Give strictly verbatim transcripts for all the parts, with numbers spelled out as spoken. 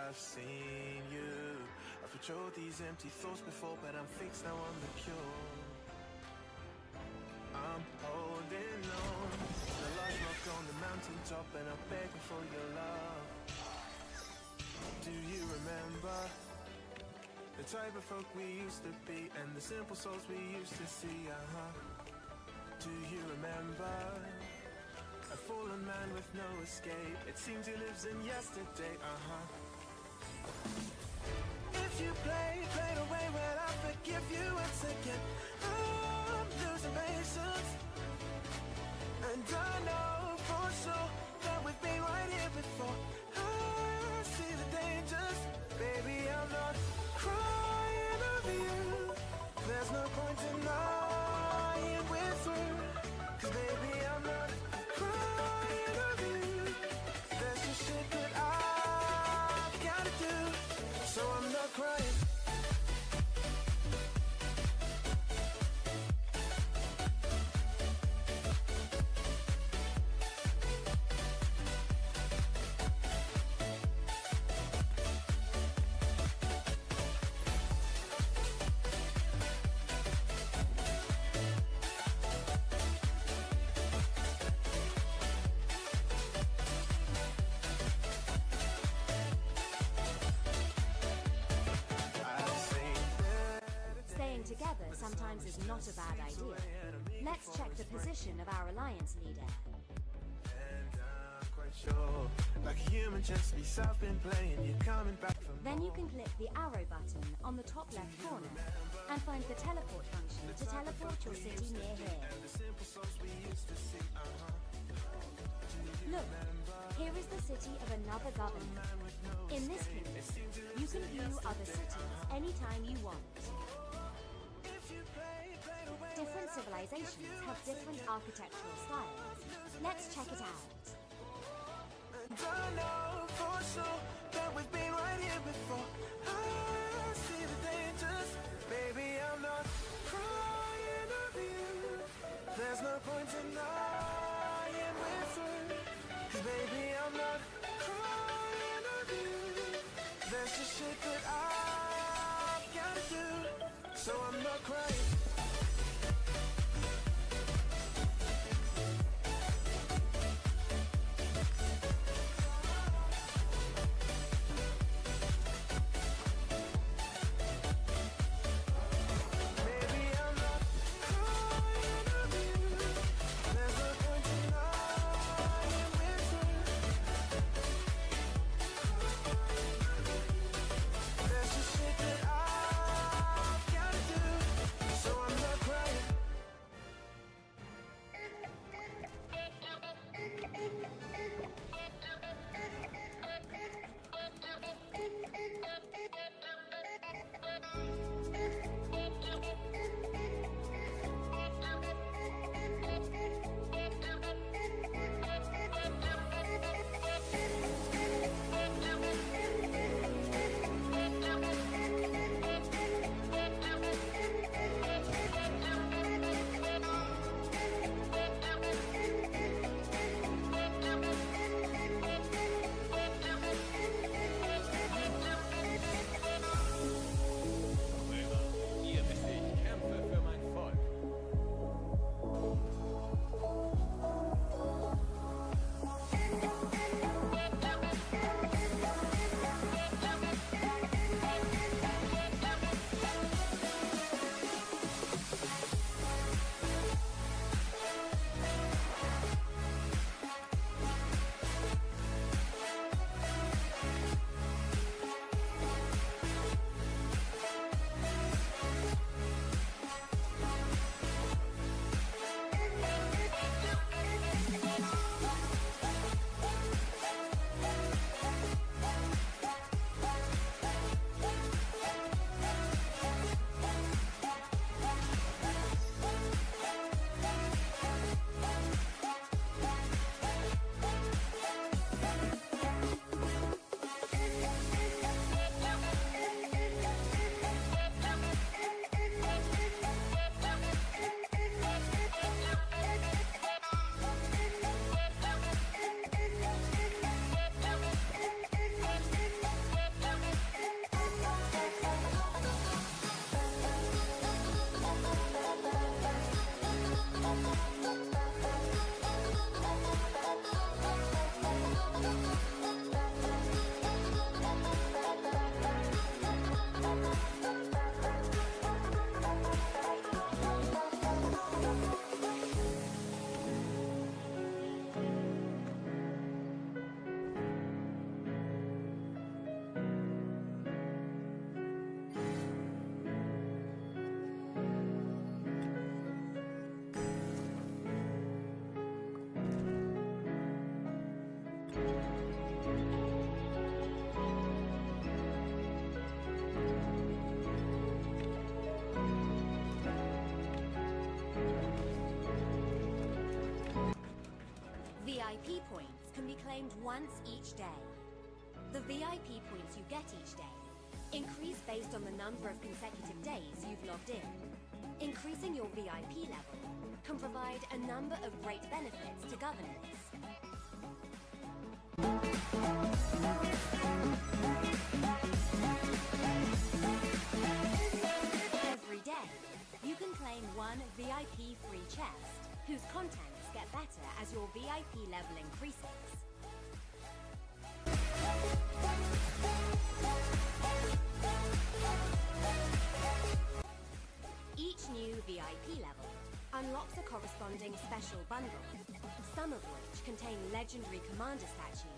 have seen you. I've patrolled these empty thoughts before, but I'm fixed now on the cure. I'm holding on to the large rock on the mountaintop, and I'm begging for your love. Do you remember the type of folk we used to be, and the simple souls we used to see? Uh-huh. Do you remember a fallen man with no escape? It seems he lives in yesterday. Uh-huh. If you play, play the way, well, I forgive you once again. I'm losing patience, and I know for sure that we've been right here before. I see the dangers, baby, I'm not crying over you. There's no point in lying we're through, 'cause baby, I'm not crying over you. There's just shit that I've gotta do, so I'm not crying. Together sometimes is not a bad idea. Let's check the position of our alliance leader. And I'm quite sure, like a human chess piece I've been playing, you're coming back for more. Then you can click the arrow button on the top left corner and find the teleport function to teleport your city near here. And the simple souls we used to see. Uh-huh. Look, here is the city of another governor. In this kingdom, you can view other cities anytime you want. Different civilizations have different architectural styles. Let's check it out. And I know for sure that we've been right here before. I see the dangers, baby, I'm not crying over you. There's no point in lying we're through, 'cause baby, I'm not crying over you. There's just shit that I've gotta do, so I'm not crying. So V I P points can be claimed once each day. The V I P points you get each day increase based on the number of consecutive days you've logged in. Increasing your V I P level can provide a number of great benefits to governance. Every day, you can claim one V I P free chest, whose contents get better as your V I P level increases. Each new V I P level unlocks a corresponding special bundle, some of which contain legendary commander statues.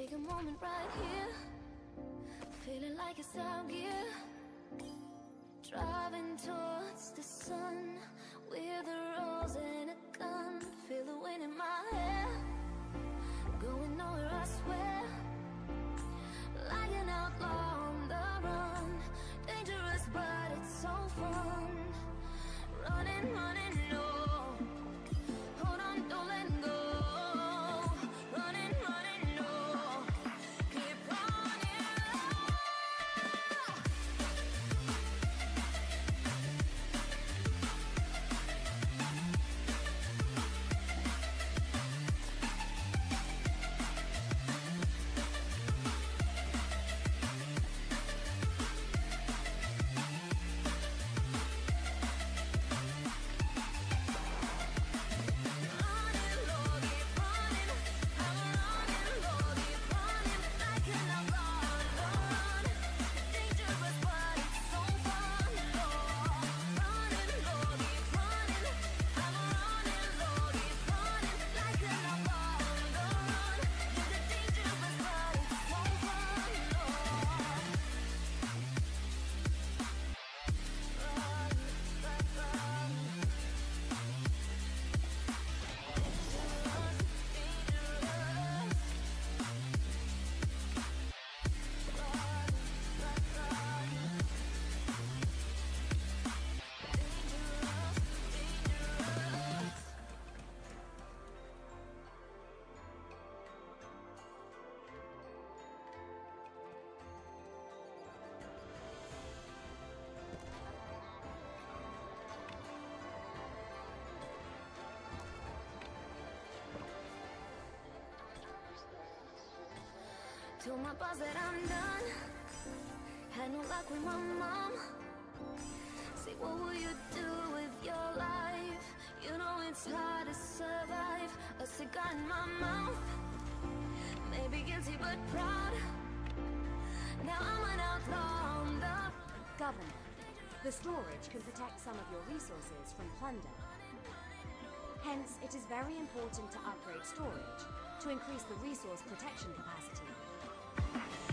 Take a moment right here, feeling like it's out gear. Driving towards the sun with a rose and a gun. Feel the wind in my hair, going nowhere I swear. Like an outlaw on the run, dangerous but it's so fun. Running, running low, hold on, don't let go. Running, running low, keep running low. Told my boss that I'm done. Had no luck with my mom. Say, what will you do with your life? You know it's hard to survive. A cigar in my mouth, maybe guilty but proud. Now I'm an outlaw on the Governor, the storage can protect some of your resources from plunder. Hence, it is very important to upgrade storage to increase the resource protection capacity.